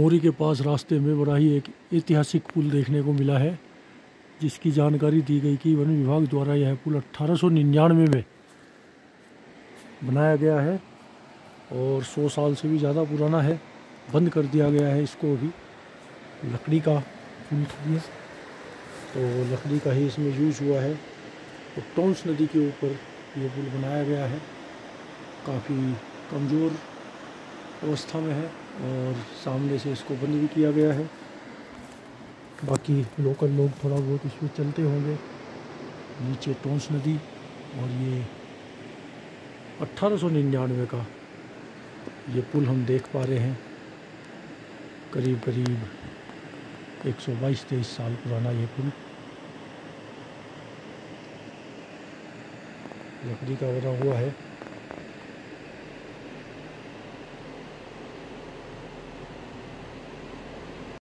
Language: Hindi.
मोरी के पास रास्ते में बड़ा ही एक ऐतिहासिक पुल देखने को मिला है, जिसकी जानकारी दी गई कि वन विभाग द्वारा यह पुल 1899 में बनाया गया है और 100 साल से भी ज़्यादा पुराना है। बंद कर दिया गया है इसको अभी। लकड़ी का पुल है तो लकड़ी का ही इसमें यूज़ हुआ है। तो टोंस नदी के ऊपर ये पुल बनाया गया है। काफ़ी कमज़ोर अवस्था में है और सामने से इसको बंद भी किया गया है। बाकी लोकल लोग थोड़ा बहुत इसमें चलते होंगे। नीचे टोंस नदी और ये 1899 का ये पुल हम देख पा रहे हैं। करीब करीब 122-23 साल पुराना ये पुल लकड़ी का बना हुआ है।